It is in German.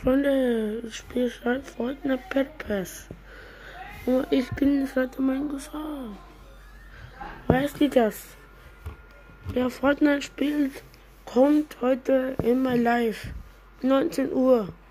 Freunde, ich spiele seit Fortnite Purpose. Und ich bin jetzt heute mein Cousin. Weißt du das? Wer Fortnite spielt, kommt heute in mein Live. 19 Uhr.